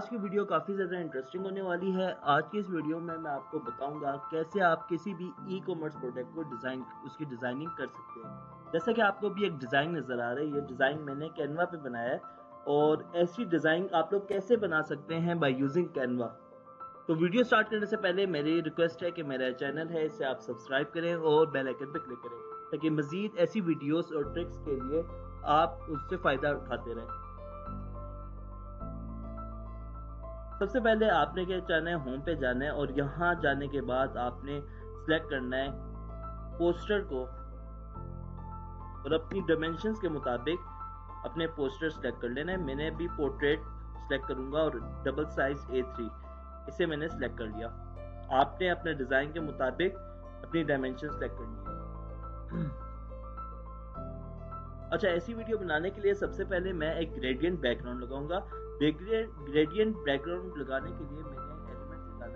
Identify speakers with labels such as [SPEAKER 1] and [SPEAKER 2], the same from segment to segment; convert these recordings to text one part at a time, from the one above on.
[SPEAKER 1] की वीडियो काफ़ी ज़्यादा इंटरेस्टिंग होने वाली है। आज की इस वीडियो में मैं आपको बताऊंगा कैसे आप किसी भी ई कॉमर्स प्रोडक्ट को उसकी डिज़ाइनिंग कर सकते हैं। जैसा कि आपको भी एक डिज़ाइन नज़र आ रहा है, ये डिज़ाइन मैंने कैनवा पे बनाया है और ऐसी डिज़ाइन आप लोग कैसे बना सकते हैं बाय यूजिंग कैनवा। तो वीडियो स्टार्ट करने से पहले मेरी रिक्वेस्ट है कि मेरा चैनल है इसे आप सब्सक्राइब करें और बेल आइकन पर क्लिक करें ताकि मज़ीद ऐसी वीडियोस और ट्रिक्स के लिए आप उससे फ़ायदा उठाते रहें। सबसे पहले आपने क्या करना है, होम पे जाना है और यहाँ जाने के बाद आपने सिलेक्ट करना है पोस्टर को और अपनी डायमेंशंस के मुताबिक अपने पोस्टर सेलेक्ट कर लेना है। मैंने भी पोर्ट्रेट सेलेक्ट करूंगा और डबल साइज A3 इसे मैंने सेलेक्ट कर लिया। आपने अपने डिजाइन के मुताबिक अपनी डायमेंशन सेलेक्ट करनी है। अच्छा, ऐसी वीडियो बनाने के लिए सबसे पहले मैं एक ग्रेडियंट बैकग्राउंड लगाऊंगा। ग्रेडियंट बैकग्राउंड लगाने के लिए मैंने एलिमेंट लगाना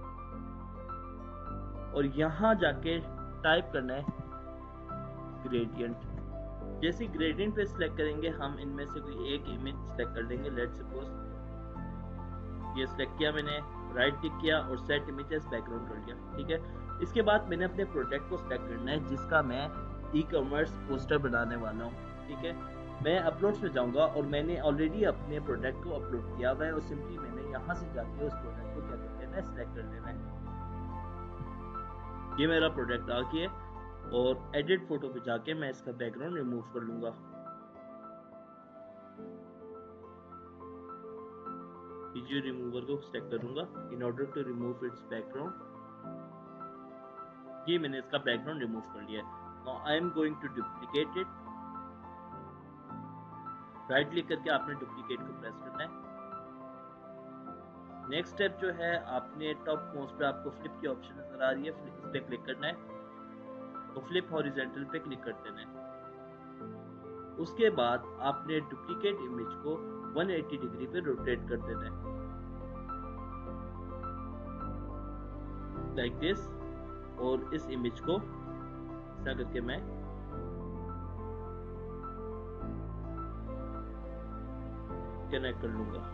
[SPEAKER 1] है और यहाँ जाके टाइप करना है ग्रेडियंट। जैसे ग्रेडियंट पे सिलेक्ट करेंगे हम इनमें से कोई एक इमेज सिलेक्ट कर लेंगे। लेट्स सपोज ये सिलेक्ट किया मैंने, राइट क्लिक किया और सेट इमेज एज बैकग्राउंड कर लिया। ठीक है, इसके बाद मैंने अपने प्रोडक्ट को सिलेक्ट करना है जिसका मैं ई कॉमर्स पोस्टर बनाने वाला हूँ। ठीक है, मैं अपलोड्स पे जाऊंगा और मैंने ऑलरेडी अपने प्रोडक्ट को अपलोड किया हुआ है और सिंपली मैंने यहाँ से जाके उस प्रोडक्ट को क्या कर लेना है, सिलेक्ट कर लेना है। ये मेरा प्रोडक्ट आ गया और एडिट फोटो पे जाके मैं इसका बैकग्राउंड रिमूव कर लूंगा। वीडियो रिमूवर को सेलेक्ट करूंगा in order to remove its background. ये मैंने इसका बैकग्राउंड रिमूव कर लिया है। Now I am going to duplicate it. Right click करके आपने डुप्लीकेट को प्रेस करना है। नेक्स्ट स्टेप जो है, आपने टॉप मोस्ट पे आपको फ्लिप की ऑप्शन नजर आ रही है, इस पे क्लिक करना है तो फ्लिप हॉरिजॉन्टल पे क्लिक कर देना है। उसके बाद आपने डुप्लीकेट इमेज को 180 डिग्री पे रोटेट कर देना है लाइक दिस और इस इमेज को ऐसा करके मैं कनेक्ट कर लूंगा।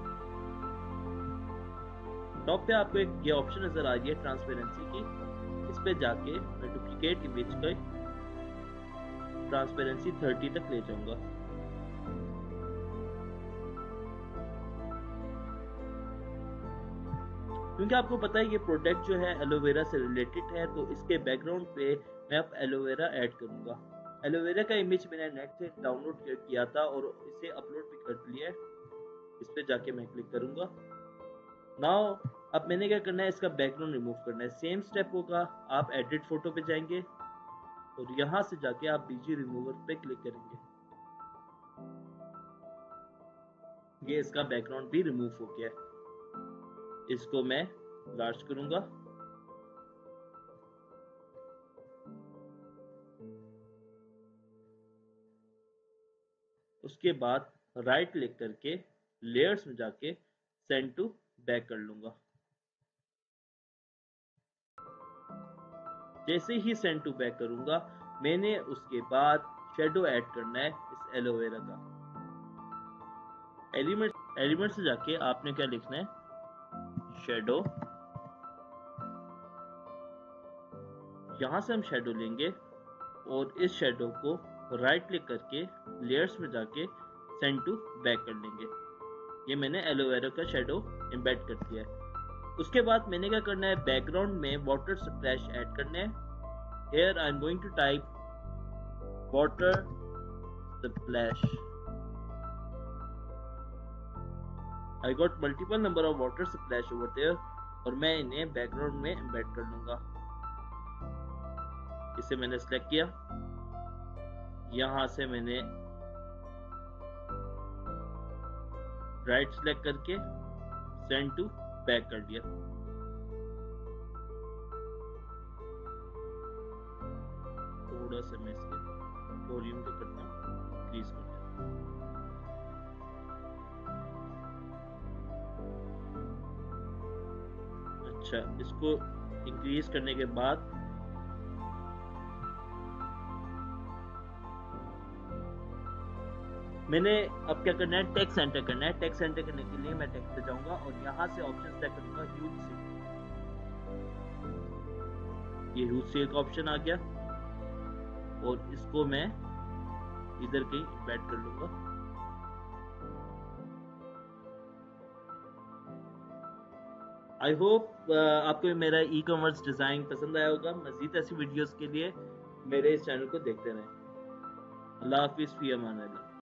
[SPEAKER 1] टॉप पे आपको एक ये ऑप्शन नजर आ रही है ट्रांसपेरेंसी की, इस पे जाके मैं डुप्लीकेट इमेज का ट्रांसपेरेंसी 30 तक ले जाऊंगा। क्योंकि आपको पता है ये प्रोडक्ट जो है एलोवेरा से रिलेटेड है तो इसके बैकग्राउंड पे मैं अब एलोवेरा ऐड करूंगा। एलोवेरा का इमेज मैंने नेट से डाउनलोड किया था और इसे अपलोड भी कर लिया है। इस पे जाके मैं क्लिक करूंगा। नाउ अब मैंने क्या करना है, इसका बैकग्राउंड रिमूव करना है। सेम स्टेप होगा, आप एडिट फोटो पे जाएंगे और यहाँ से जाके आप बीजी रिमूवर पे क्लिक करेंगे। ये इसका बैकग्राउंड भी रिमूव हो गया है। इसको मैं लार्ज करूंगा। उसके बाद राइट क्लिक करके लेयर्स में जाके सेंड टू बैक कर लूंगा। जैसे ही सेंड टू बैक करूंगा मैंने उसके बाद शेडो ऐड करना है इस एलोवेरा का। एलिमेंट से जाके आपने क्या लिखना है, शेडो। यहां से हम शेडो लेंगे और इस शेडो को राइट क्लिक करके लेयर्स में जाके सेंड टू बैक कर लेंगे। ये मैंने एलोवेरा का शेडो एम्बेड कर दिया है। उसके बाद मैंने क्या करना है, बैकग्राउंड में वाटर स्प्लैश ऐड करने हैं। Here I am going to type water splash. I got multiple number of water splash over there और मैं इन्हें बैकग्राउंड में एम्बेड कर लूंगा। इसे मैंने सेलेक्ट किया, यहां से मैंने राइट सेलेक्ट करके सेंड टू बैक कर दिया। थोड़ा सा मैं इसके वॉल्यूम को करता हूँ, इंक्रीज करता हूँ। अच्छा, इसको इंक्रीज करने के बाद मैंने अब क्या करना है, टेक्स्ट एंटर करना है। टेक्स्ट एंटर करने के लिए मैं टेक्स्ट पे जाऊंगा और यहाँ से ऑप्शन सेलेक्ट करूंगा ह्यूज से। ये ह्यूज से एक ऑप्शन आ गया और इसको मैं इधर कहीं इम्बेड कर लूंगा। आई होप आपको मेरा ई कॉमर्स डिजाइन पसंद आया होगा। मजीद ऐसी वीडियोस के लिए मेरे इस चैनल को देखते रहें। अल्लाह हाफिज़, फी अमान अल्लाह।